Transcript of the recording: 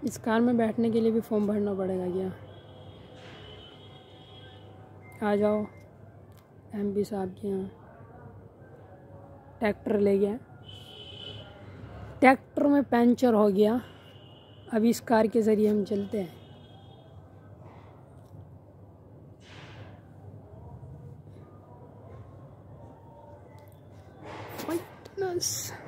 इस कार में बैठने के लिए भी फॉर्म भरना पड़ेगा क्या? आ जाओ एमपी साहब के यहाँ। ट्रैक्टर ले गया, ट्रैक्टर में पंचर हो गया। अब इस कार के ज़रिए हम चलते हैं। फिटनेस